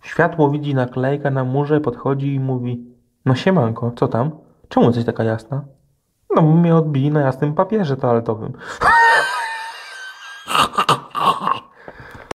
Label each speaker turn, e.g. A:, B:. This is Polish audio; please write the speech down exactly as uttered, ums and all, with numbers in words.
A: Światło widzi naklejkę na murze, podchodzi i mówi: No siemanko, co tam? Czemu jesteś taka jasna? No bo mnie odbili na jasnym papierze toaletowym.